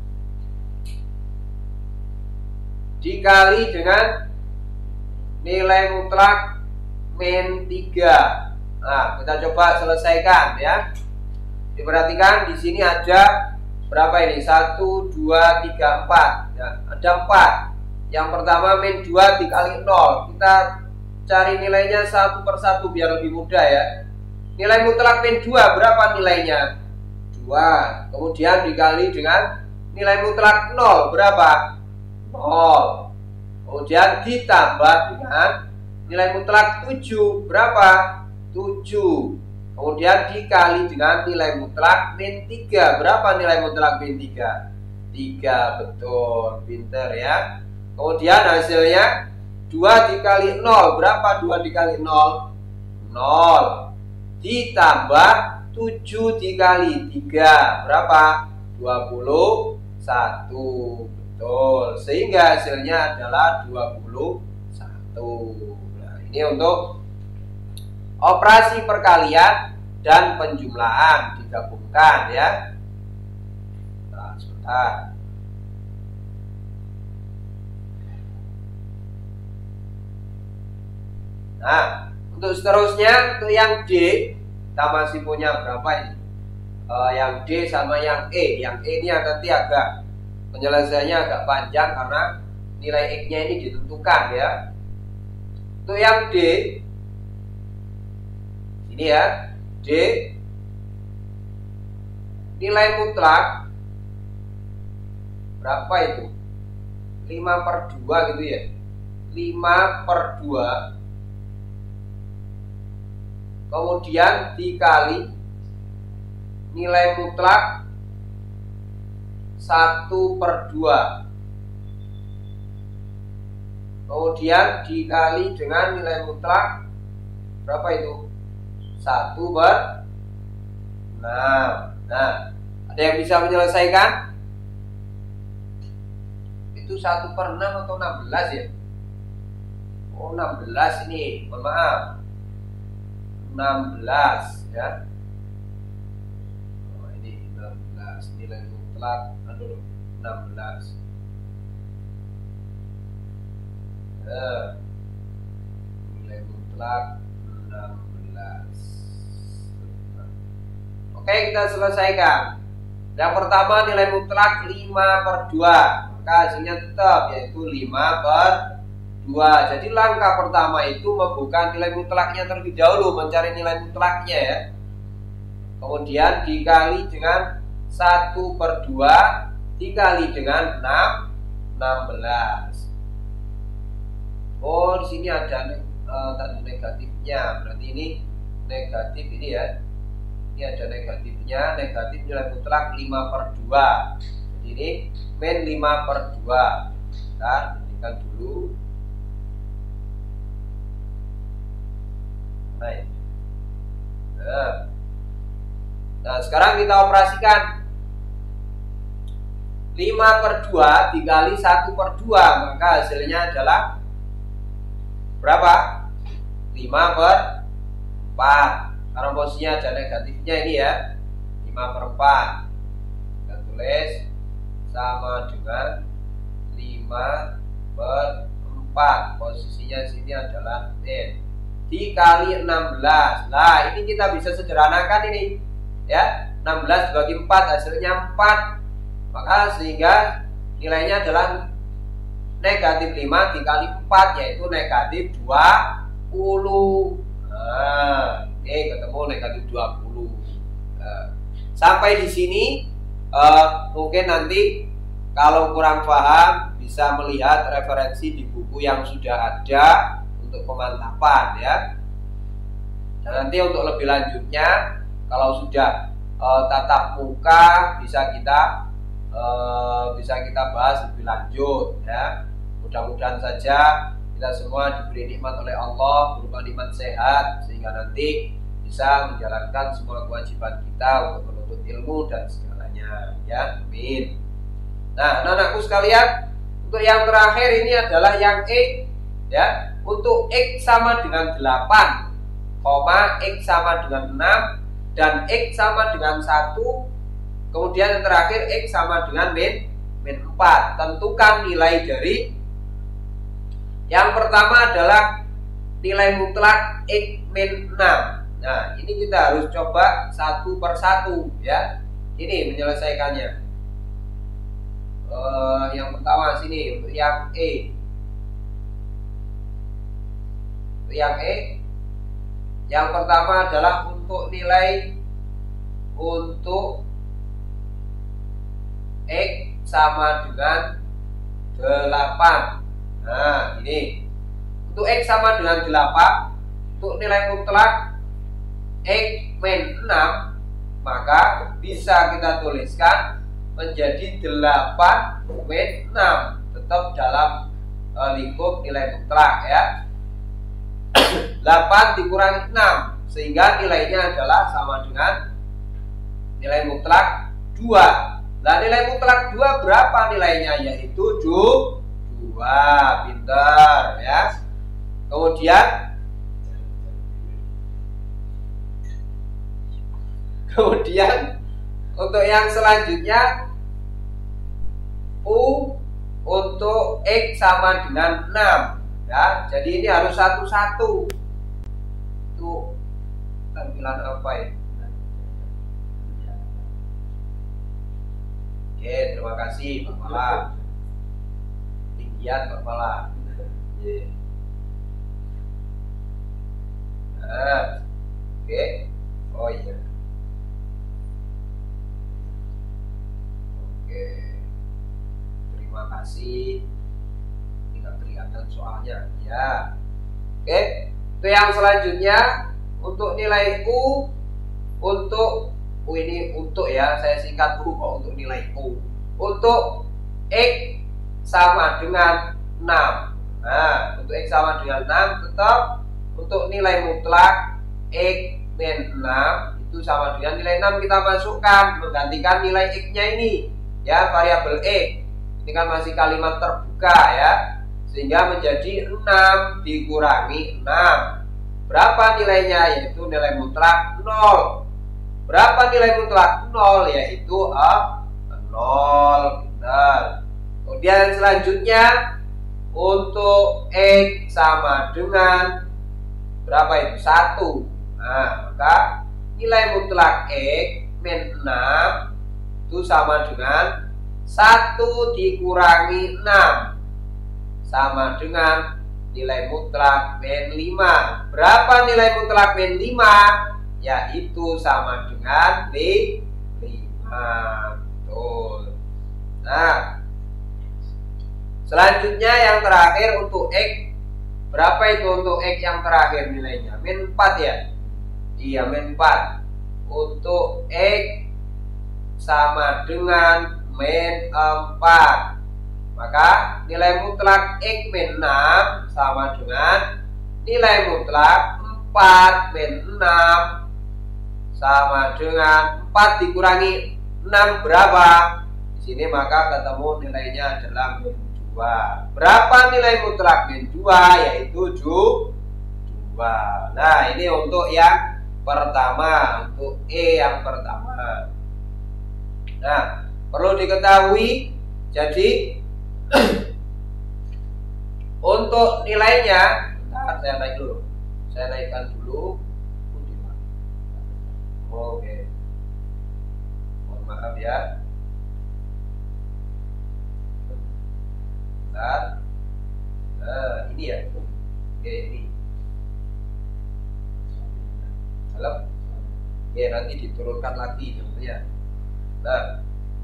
dikali dengan nilai mutlak min tiga. Nah, kita coba selesaikan ya. Diperhatikan di sini ada berapa ini? satu, dua, tiga, empat ya, ada empat. Yang pertama min dua dikali nol. Kita cari nilainya satu per satu biar lebih mudah ya. Nilai mutlak min dua berapa nilainya? dua. Kemudian dikali dengan nilai mutlak nol berapa? nol. Kemudian ditambah dengan nilai mutlak tujuh berapa? tujuh. Kemudian dikali dengan nilai mutlak min tiga. Berapa nilai mutlak min tiga? tiga, betul, pinter ya. Kemudian hasilnya dua dikali nol. Berapa dua dikali nol? nol. Ditambah tujuh dikali tiga. Berapa? dua puluh satu. Betul. Sehingga hasilnya adalah dua puluh satu. Nah, ini untuk operasi perkalian dan penjumlahan digabungkan ya. Nah, sebentar. Nah, untuk seterusnya, untuk yang D, kita masih punya berapa ini? Uh, yang D sama yang E. Yang E ini nanti agak penyelesaiannya agak panjang karena nilai X-nya ini ditentukan ya. Untuk yang D, ini ya, D, nilai mutlak berapa itu? lima per dua gitu ya. lima per dua. Kemudian dikali nilai mutlak satu per dua. Kemudian dikali dengan nilai mutlak berapa itu? satu per enam. Nah, ada yang bisa menyelesaikan? itu satu per enam atau enam belas ya? Oh, enam belas ini, mohon maaf, enam belas ya. Oh, ini enam belas, nilai mutlak, aduh, enam belas. Nah, nilai mutlak enam belas. Oke, kita selesaikan. Yang pertama nilai mutlak lima per dua, maka hasilnya tetap yaitu lima per dua. Jadi langkah pertama itu membuka nilai mutlaknya terlebih dahulu, mencari nilai mutlaknya ya. Kemudian dikali dengan satu per dua dikali dengan enam, enam belas. Oh, di sini ada uh, tanda negatifnya. Berarti ini negatif ini ya. Ini ada negatifnya, negatif nilai mutlak lima per dua. Jadi ini min lima per dua. Kita hentikan dulu. Baik. Nah. Nah, sekarang kita operasikan lima per dua dikali satu per dua, maka hasilnya adalah berapa? lima per empat. Karena posisinya ada negatifnya ini ya. lima per empat. Kita tulis sama dengan lima per empat. Posisinya sini adalah N. Dikali enam belas. Nah, ini kita bisa sederhanakan ini ya. enam belas dibagi empat hasilnya empat. Maka sehingga nilainya adalah negatif lima dikali empat, yaitu negatif dua puluh. Nah, oke, ketemu negatif dua puluh. Nah, sampai di sini uh, mungkin nanti kalau kurang paham bisa melihat referensi di buku yang sudah ada untuk pemantapan ya. Dan nanti untuk lebih lanjutnya kalau sudah e, tatap muka bisa kita e, bisa kita bahas lebih lanjut ya. Mudah-mudahan saja kita semua diberi nikmat oleh Allah berupa nikmat sehat sehingga nanti bisa menjalankan semua kewajiban kita untuk menuntut ilmu dan segalanya ya. Amin. Nah, anak-anakku sekalian, untuk yang terakhir ini adalah yang E ya. Untuk X sama dengan delapan, X sama dengan enam, dan X sama dengan satu. Kemudian yang terakhir X sama dengan min, min empat. Tentukan nilai dari yang pertama adalah nilai mutlak X min enam. Nah, ini kita harus coba satu per satu ya. Ini menyelesaikannya. uh, Yang pertama sini untuk yang E. Yang E, yang pertama adalah untuk nilai untuk X sama dengan delapan. Nah, ini untuk X sama dengan delapan, untuk nilai mutlak X min enam, maka bisa kita tuliskan menjadi delapan min enam, tetap dalam uh, lingkup nilai mutlak ya. delapan dikurangi enam sehingga nilainya adalah sama dengan nilai mutlak dua. Nah, nilai mutlak dua berapa nilainya? Yaitu dua. Pintar ya. Kemudian Kemudian untuk yang selanjutnya U untuk X sama dengan enam. Ya, jadi ini harus satu-satu. Itu tampilan apa ya? Oke, terima kasih Pak Mala. Tinggian Pak Mala. Oke. Nah, oke. Oh iya. Oke. Terima kasih. Kelihatan soalnya ya. Oke, itu yang selanjutnya untuk nilai U untuk U ini untuk ya, saya singkat U kok untuk nilai U. Untuk X sama dengan enam. Nah, untuk X sama dengan enam tetap untuk nilai mutlak X min enam itu sama dengan nilai enam kita masukkan menggantikan nilai X-nya ini ya, variabel X. Ini kan masih kalimat terbuka ya. Sehingga menjadi enam dikurangi enam. Berapa nilainya? Yaitu nilai mutlak nol. Berapa nilai mutlak nol? Yaitu uh, nol. Benar. Kemudian selanjutnya untuk X sama dengan berapa itu? satu. Nah, maka nilai mutlak X min enam itu sama dengan satu dikurangi enam, sama dengan nilai mutlak min lima. Berapa nilai mutlak min lima? Yaitu sama dengan lima. Betul. Nah, selanjutnya yang terakhir untuk X. Berapa itu untuk X yang terakhir nilainya? min empat ya? Iya, min empat. Untuk X sama dengan min empat. Maka nilai mutlak X min enam sama dengan nilai mutlak empat min enam sama dengan empat dikurangi enam berapa? Di sini maka ketemu nilainya adalah min dua. Berapa nilai mutlak min dua? Yaitu dua. Nah, ini untuk yang pertama, untuk E yang pertama. Nah, perlu diketahui, jadi untuk nilainya, bentar saya naik dulu, saya naikkan dulu. Oke, mohon maaf ya. Bentar. Nah, ini ya. Oke, ini. Halo. Oke, nanti diturunkan lagi contohnya. Nah,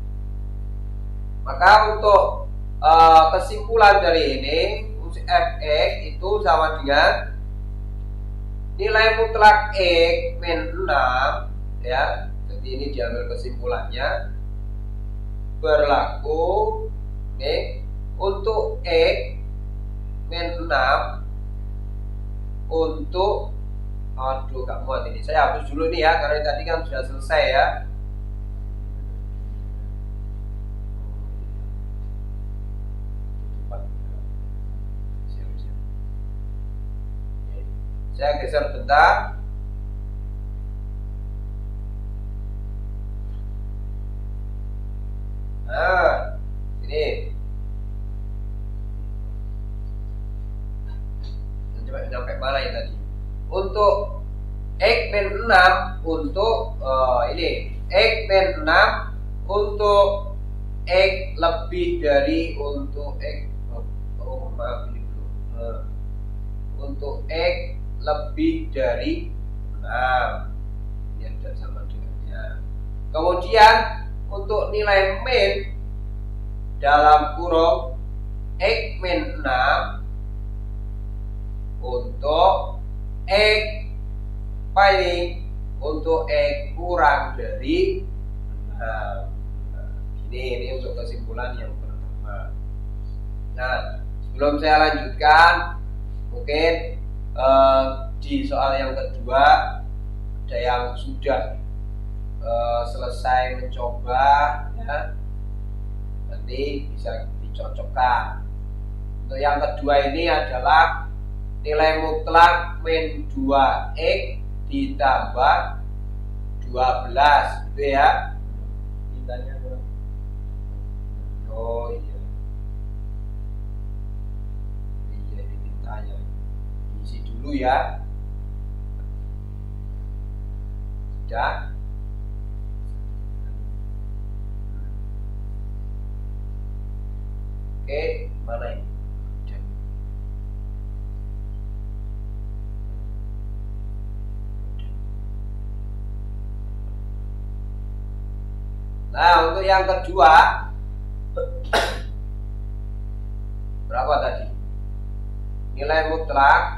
maka untuk uh, kesimpulan dari ini, f(x) itu sama dengan nilai mutlak X min enam ya. Jadi ini diambil kesimpulannya, berlaku nih untuk X min enam untuk, aduh gak muat ini, saya hapus dulu nih ya, karena tadi kan sudah selesai ya. Saya geser bentar. Nah, ini coba sampai mana ya tadi? Untuk X min enam untuk uh, ini X min enam untuk X lebih dari untuk X oh, oh maaf ini belum uh, untuk X lebih dari enam yang tidak sama dengannya. Kemudian untuk nilai min dalam kurung X min enam untuk X apa ini? Untuk X kurang dari enam. Nah, ini ini untuk kesimpulan yang pertama. Nah, sebelum saya lanjutkan, mungkin Uh, di soal yang kedua ada yang sudah uh, selesai mencoba ya, nanti bisa dicocokkan. Untuk yang kedua ini adalah nilai mutlak min dua X ditambah dua belas gitu ya. Tintanya kurang. Oh iya, iya ini tintanya isi dulu ya. Sudah. Oke, mana ini? Nah, untuk yang kedua berapa tadi? Nilai mutlak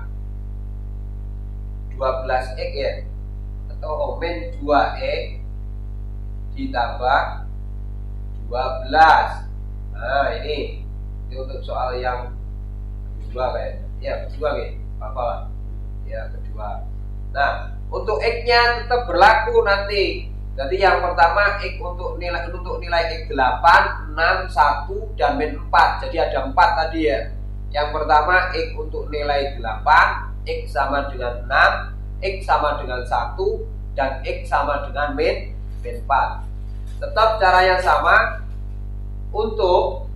dua belas X ya, atau oh, min dua X ditambah dua belas. Nah, ini ini untuk soal yang kedua kayaknya. Ya, kedua nih. Apa? Ya, kedua. Nah, untuk X-nya tetap berlaku nanti. Jadi yang pertama X untuk nilai untuk nilai X delapan, enam, satu dan min empat. Jadi ada empat tadi ya. Yang pertama X untuk nilai delapan, X sama dengan enam, X sama dengan satu dan X sama dengan min empat. Tetap cara yang sama untuk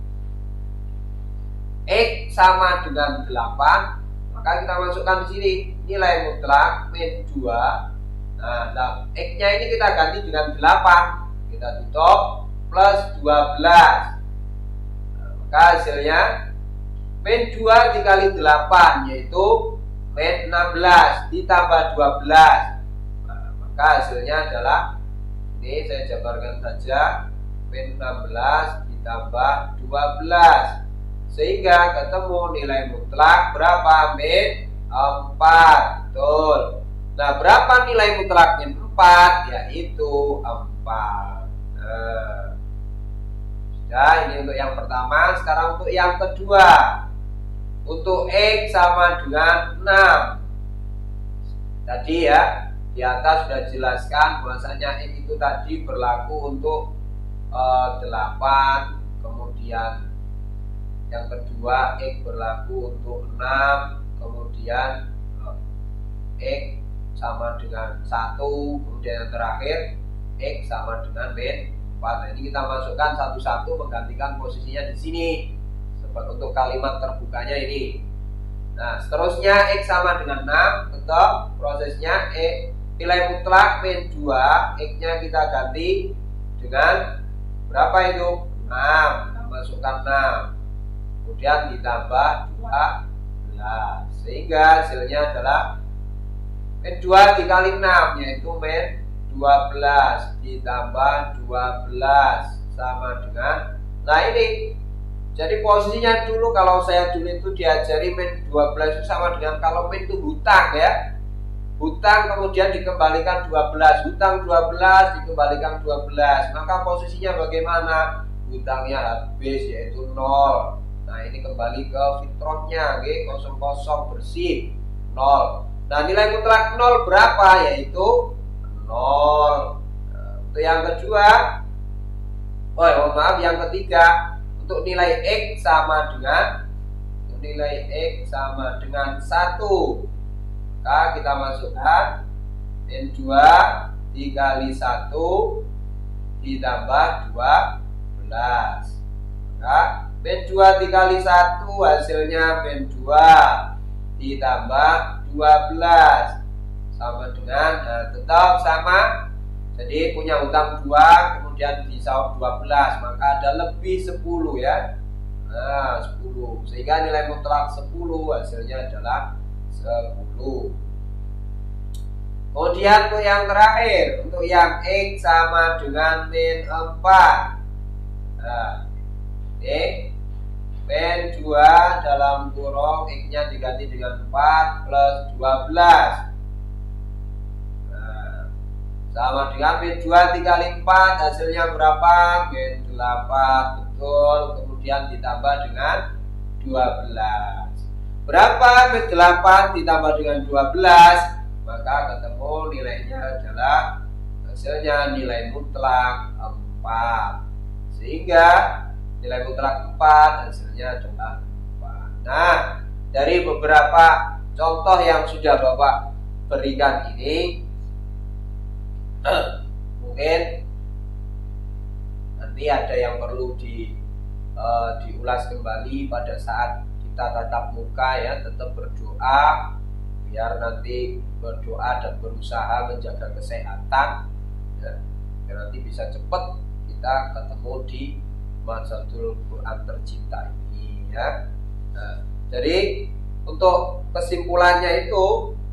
X sama dengan delapan, maka kita masukkan di sini nilai mutlak min dua. Nah, nah X-nya ini kita ganti dengan delapan. Kita tutup plus dua belas. Nah, maka hasilnya min dua dikali delapan yaitu min enam belas ditambah dua belas. Nah, maka hasilnya adalah ini saya jabarkan saja min enam belas ditambah dua belas. Sehingga ketemu nilai mutlak berapa? Min empat. Betul. Nah, berapa nilai mutlak min empat? Yaitu empat. Nah, sudah, ini untuk yang pertama. Sekarang untuk yang kedua. Untuk X sama dengan enam. Tadi ya, di atas sudah jelaskan bahwasanya X itu tadi berlaku untuk uh, delapan. Kemudian yang kedua X berlaku untuk enam. Kemudian uh, X sama dengan satu, kemudian yang terakhir X sama dengan min empat. Nah, ini kita masukkan satu-satu menggantikan posisinya di sini seperti untuk kalimat terbukanya ini. Nah, seterusnya X sama dengan enam, tetap prosesnya X nilai mutlak min dua, X-nya kita ganti dengan berapa itu? enam. Kita masukkan enam. Kemudian ditambah dua belas. Sehingga hasilnya adalah min dua dikali enam yaitu min dua belas ditambah dua belas sama dengan, nah ini jadi posisinya dulu kalau saya dulu itu diajari min dua belas itu sama dengan kalau min itu hutang ya, hutang kemudian dikembalikan dua belas, hutang dua belas dikembalikan dua belas, maka posisinya bagaimana? Hutangnya habis yaitu nol. Nah, ini kembali ke fitrahnya, oke, kosong kosong bersih nol. Nah, nilai mutlak nol berapa? Yaitu nol. Nah, untuk yang kedua, oh mohon maaf, yang ketiga, untuk nilai X sama dengan untuk nilai X sama dengan satu. Maka kita masukkan min dua dikali satu ditambah dua belas. Maka min dua dikali satu hasilnya min dua ditambah dua belas sama dengan, nah, tetap sama. Jadi punya utang dua kemudian disawab dua belas, maka ada lebih sepuluh ya. Nah, sepuluh. Sehingga nilai mutlak sepuluh hasilnya adalah sepuluh. Kemudian untuk yang terakhir, untuk yang X sama dengan min empat. Nah, ini min dua dalam kurung X-nya diganti dengan empat plus dua belas. Nah, sama dengan min dua dikali empat hasilnya berapa? Min delapan. Betul. Kemudian ditambah dengan dua belas. Berapa min delapan ditambah dengan dua belas? Maka ketemu nilainya adalah hasilnya nilai mutlak empat. Sehingga nilai mutlak empat hasilnya adalah empat. Nah, dari beberapa contoh yang sudah Bapak berikan ini, mungkin nanti ada yang perlu di uh, diulas kembali pada saat kita tatap muka ya. Tetap berdoa biar nanti berdoa dan berusaha menjaga kesehatan ya, biar nanti bisa cepat kita ketemu di Madrasatul Quran tercinta ini ya. Nah, jadi untuk kesimpulannya itu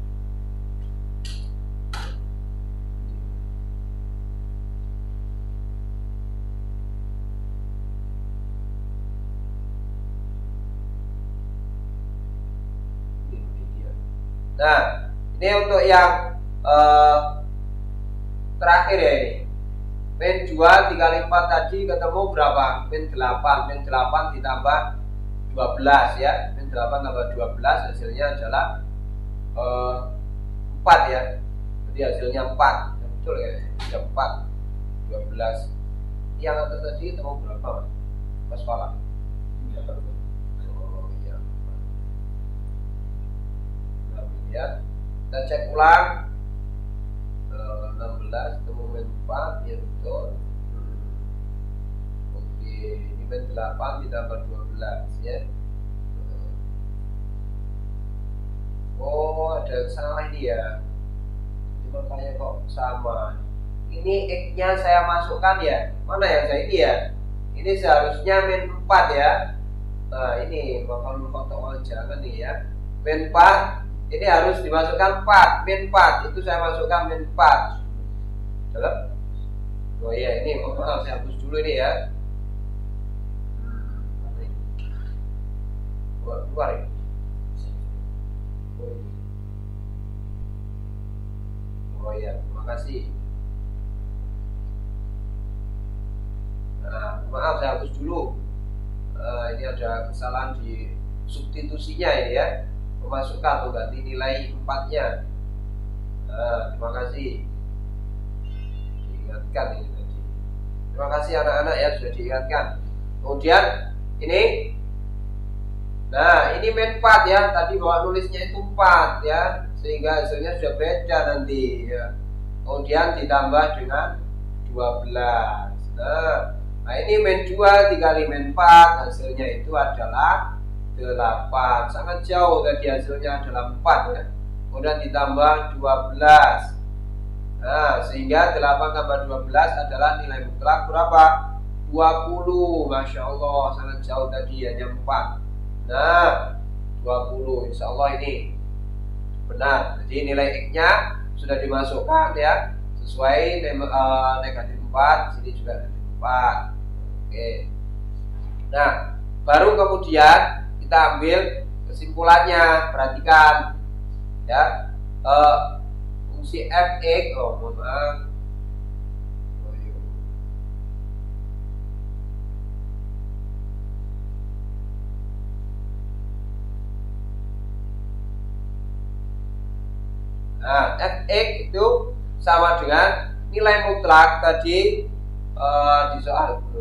nah, ini untuk yang uh, terakhir ya ini. Min dua dikali empat tadi ketemu berapa? Min delapan. Min delapan ditambah dua belas ya. Min delapan tambah dua belas hasilnya adalah uh, empat ya. Jadi hasilnya empat. Betul ya? Ada empat. dua belas. Yang atas tadi ketemu berapa, Mas Fala? Oh iya. Nah, ya. Kita cek ulang. enam belas ketemu min empat, ya betul. Hmm. Oke, ini min delapan ditambah dua belas ya. Oh, ada yang salah ini ya. Cuma kayak kok sama. Ini X-nya saya masukkan ya. Mana yang saya ini ya? Ini seharusnya min empat ya. Nah, ini bakal foto jangan nih ya. Min empat, ini harus dimasukkan empat, min empat. Itu saya masukkan min empat. Dalam? Oh iya, ini oh, maaf, saya hapus dulu ini ya. Hmm, ini? Keluar, keluar ini. Oh iya, terima kasih. Nah, maaf saya hapus dulu. Uh, ini ada kesalahan di substitusinya ini ya. Memasukkan atau ganti nilai empatnya. Nah, terima kasih. Diingatkan ini tadi. Terima kasih anak-anak ya sudah diingatkan. Kemudian ini. Nah, ini min empat ya. Tadi bawa nulisnya itu empat ya. Sehingga hasilnya sudah beda nanti ya. Kemudian ditambah dengan dua belas. Nah, nah ini min dua dikali min empat, hasilnya itu adalah delapan. Sangat jauh, tadi hasilnya adalah empat ya. Kemudian ditambah dua belas. Nah, sehingga delapan tambah dua belas adalah nilai mutlak berapa? dua puluh. Masya Allah, sangat jauh tadi hanya empat. Nah, dua puluh, insya Allah ini benar. Jadi nilai X-nya sudah dimasukkan ya, sesuai uh, negatif empat, sini juga negatif empat. Oke. Nah, baru kemudian kita ambil kesimpulannya. Perhatikan ya, uh, fungsi f(x), oh mohon maaf, nah, f(x) itu sama dengan nilai mutlak tadi uh, di soal itu.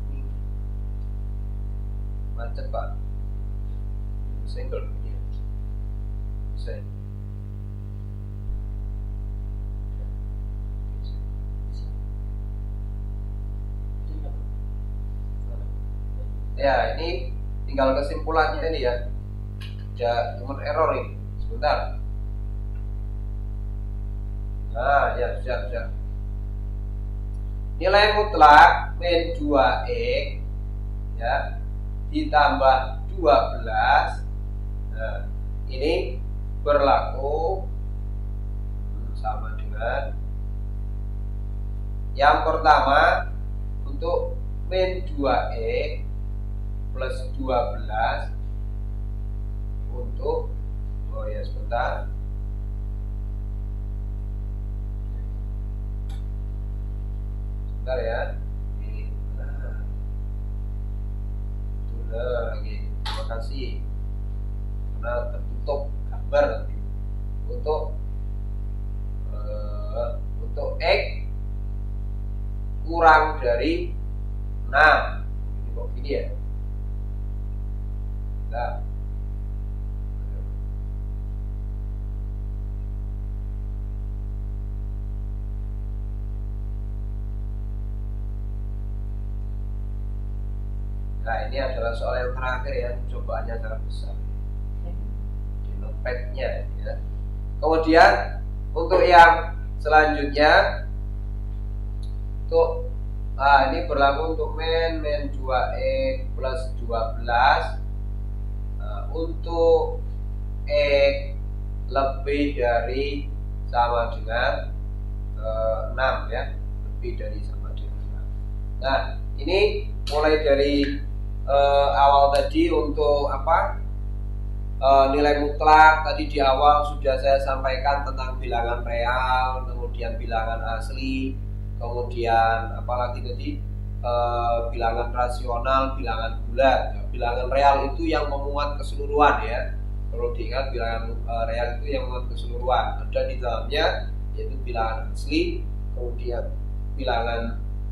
Macet Pak. Single ini. Bisa. Ya, ini tinggal kesimpulannya ini ya. Ya, cuma error ini. Sebentar. Nah, ya sudah, sudah. Nilai mutlak min dua X ya ditambah dua belas. Nah, ini berlaku sama dengan yang pertama untuk min dua X plus dua belas untuk, oh ya sebentar, sebentar ya, ini nah, sudah lagi, terima kasih karena tertutup gambar nanti. Untuk uh, untuk X kurang dari enam, ini kok gini ya. Nah, nah ini adalah soal yang terakhir ya, cobaannya sangat besar di notepadnya ya. Kemudian untuk yang selanjutnya, untuk nah, ini berlaku untuk min min dua X plus dua belas. Nah, untuk X lebih dari sama dengan eh, enam ya, lebih dari sama dengan enam. Nah, ini mulai dari Uh, awal tadi untuk apa uh, nilai mutlak tadi di awal sudah saya sampaikan tentang bilangan real, kemudian bilangan asli, kemudian apalagi tadi uh, bilangan rasional, bilangan bulat. Ya, bilangan real itu yang memuat keseluruhan ya, perlu diingat bilangan uh, real itu yang memuat keseluruhan. Ada di dalamnya yaitu bilangan asli, kemudian bilangan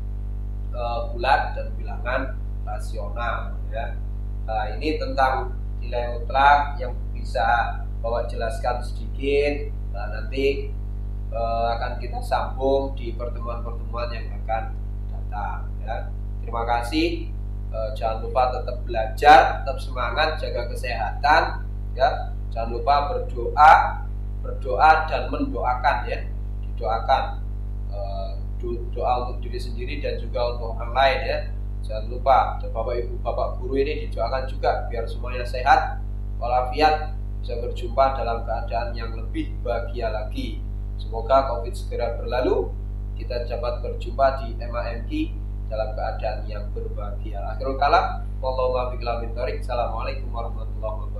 uh, bulat dan bilangan rasional ya. Nah, ini tentang nilai mutlak yang bisa Bapak jelaskan sedikit. Nah, nanti uh, akan kita sambung di pertemuan-pertemuan yang akan datang ya. Terima kasih. Uh, jangan lupa tetap belajar, tetap semangat, jaga kesehatan ya. Jangan lupa berdoa, berdoa dan mendoakan ya. Didoakan uh, doa untuk diri sendiri dan juga untuk orang lain ya. Jangan lupa Bapak Ibu Bapak Guru ini didoakan juga biar semuanya sehat walafiat, bisa berjumpa dalam keadaan yang lebih bahagia lagi. Semoga COVID segera berlalu, kita dapat berjumpa di M A M K dalam keadaan yang berbahagia. Akhirul kalam, wallahu a'lam bishawab. Assalamualaikum warahmatullahi wabarakatuh.